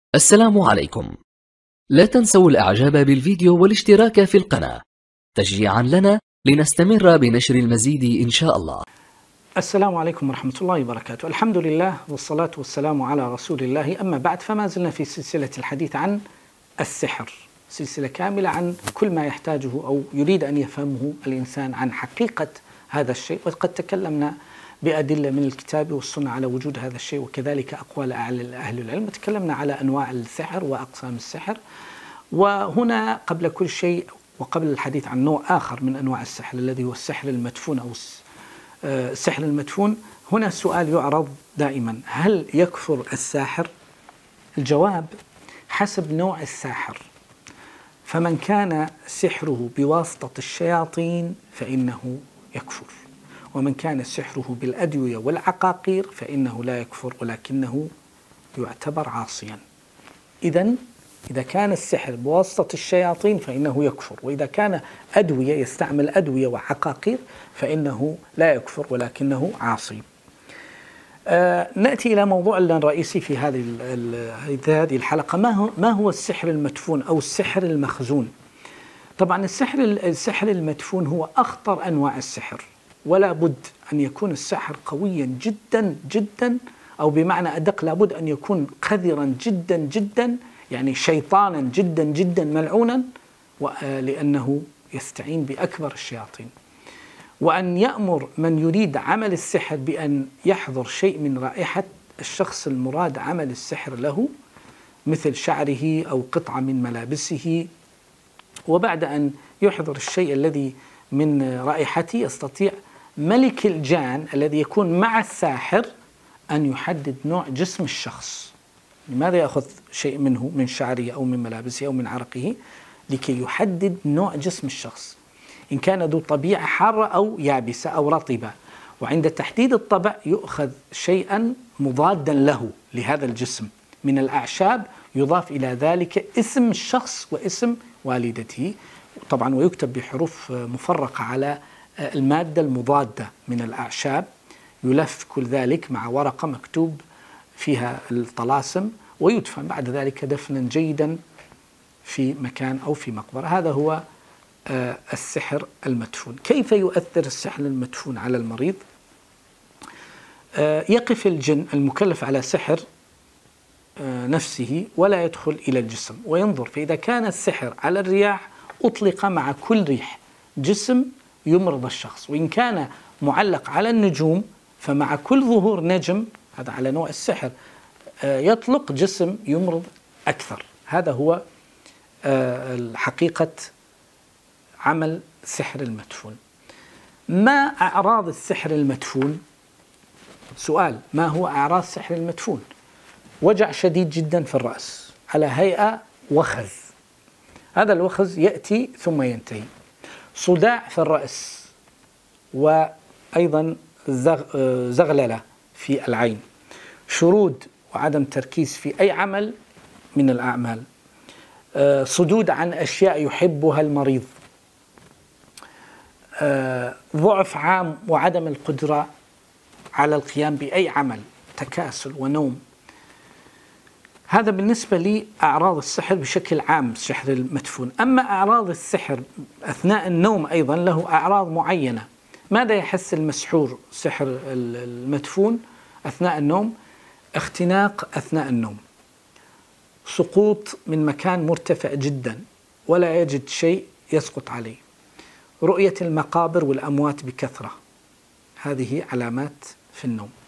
السلام عليكم. لا تنسوا الإعجاب بالفيديو والاشتراك في القناة تشجيعا لنا لنستمر بنشر المزيد إن شاء الله. السلام عليكم ورحمة الله وبركاته. الحمد لله والصلاة والسلام على رسول الله، أما بعد، فما زلنا في سلسلة الحديث عن السحر، سلسلة كاملة عن كل ما يحتاجه أو يريد أن يفهمه الإنسان عن حقيقة هذا الشيء. وقد تكلمنا بأدلة من الكتاب والسنة على وجود هذا الشيء، وكذلك أقوال أهل العلم، وتكلمنا على أنواع السحر وأقسام السحر. وهنا قبل كل شيء وقبل الحديث عن نوع آخر من أنواع السحر الذي هو السحر المدفون أو السحر المدفون، هنا سؤال يعرض دائما: هل يكفر الساحر؟ الجواب: حسب نوع الساحر. فمن كان سحره بواسطة الشياطين فإنه يكفر، ومن كان سحره بالأدوية والعقاقير فإنه لا يكفر ولكنه يعتبر عاصيا. إذا كان السحر بواسطة الشياطين فإنه يكفر، وإذا كان أدوية يستعمل أدوية وعقاقير فإنه لا يكفر ولكنه عاصي. نأتي إلى موضوعنا الرئيسي في هذه الحلقة: ما هو السحر المدفون أو السحر المخزون؟ طبعا السحر المدفون هو أخطر أنواع السحر، ولا بد أن يكون السحر قويا جدا جدا، أو بمعنى أدق لابد أن يكون قذرا جدا جدا، يعني شيطانا جدا جدا ملعونا، لأنه يستعين بأكبر الشياطين. وأن يأمر من يريد عمل السحر بأن يحضر شيء من رائحة الشخص المراد عمل السحر له، مثل شعره أو قطعة من ملابسه، وبعد أن يحضر الشيء الذي من رائحته يستطيع ملك الجان الذي يكون مع الساحر أن يحدد نوع جسم الشخص. لماذا يأخذ شيء منه من شعره أو من ملابسه أو من عرقه؟ لكي يحدد نوع جسم الشخص، إن كان ذو طبيعة حارة أو يابسة أو رطبة. وعند تحديد الطبع يؤخذ شيئا مضادا له لهذا الجسم من الأعشاب، يضاف إلى ذلك اسم الشخص واسم والدته طبعا، ويكتب بحروف مفرقة على المادة المضادة من الأعشاب، يلف كل ذلك مع ورقة مكتوب فيها الطلاسم، ويدفن بعد ذلك دفنا جيدا في مكان أو في مقبرة. هذا هو السحر المدفون. كيف يؤثر السحر المدفون على المريض؟ يقف الجن المكلف على سحر نفسه ولا يدخل إلى الجسم وينظر، فإذا كان السحر على الرياح أطلق مع كل ريح جسم يمرض الشخص، وإن كان معلق على النجوم فمع كل ظهور نجم، هذا على نوع السحر، يطلق جسم يمرض أكثر. هذا هو حقيقة عمل السحر المدفون. ما أعراض السحر المدفون؟ سؤال: ما هو أعراض السحر المدفون؟ وجع شديد جدا في الرأس على هيئة وخز، هذا الوخز يأتي ثم ينتهي. صداع في الرأس، وأيضا زغللة في العين. شرود وعدم تركيز في أي عمل من الأعمال. صدود عن أشياء يحبها المريض. ضعف عام وعدم القدرة على القيام بأي عمل، تكاسل ونوم. هذا بالنسبة لأعراض السحر بشكل عام، السحر المدفون. أما أعراض السحر أثناء النوم أيضا له أعراض معينة. ماذا يحس المسحور السحر المدفون أثناء النوم؟ اختناق أثناء النوم، سقوط من مكان مرتفع جدا ولا يجد شيء يسقط عليه، رؤية المقابر والأموات بكثرة، هذه علامات في النوم.